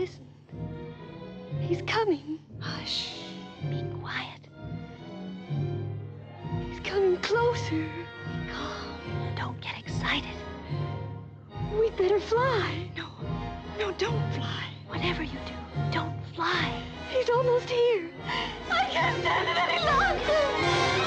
listened. He's coming. Hush. Be quiet. He's coming closer. Be calm. Don't get excited. We'd better fly. No, don't fly. Whatever you do, don't fly. He's almost here. I can't stand it any longer.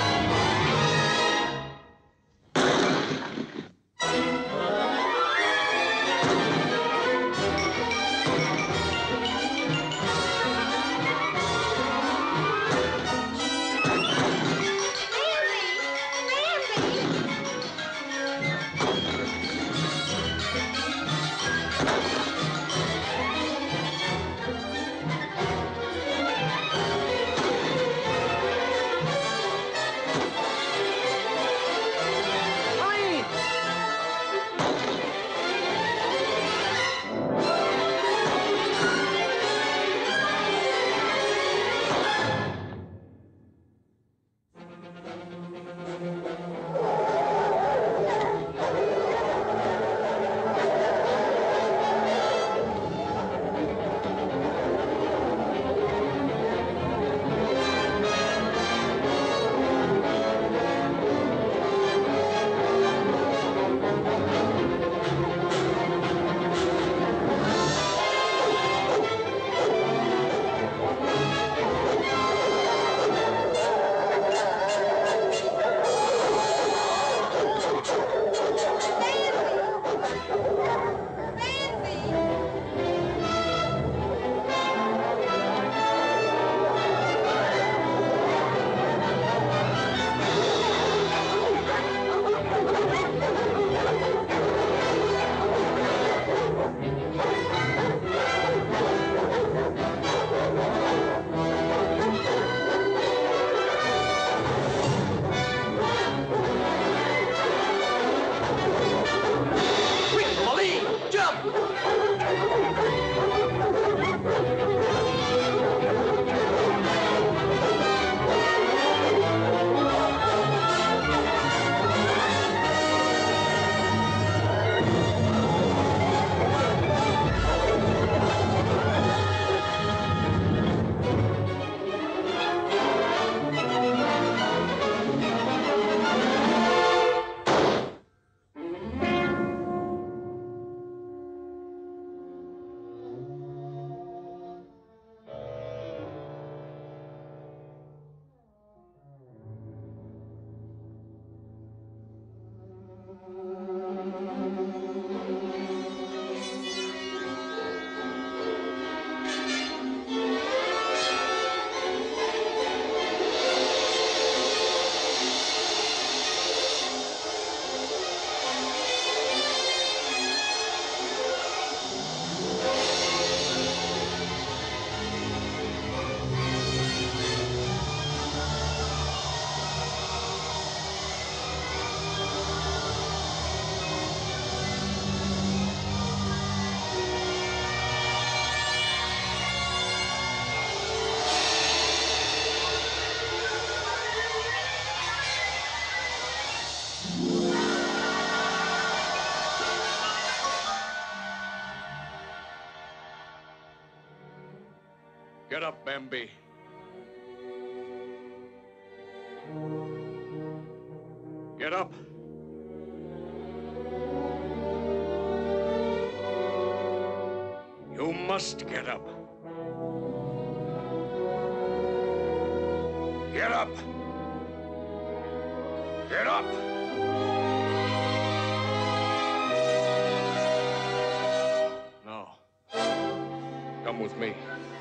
Get up, Bambi. Get up. You must get up. Get up. Get up. No. Come with me.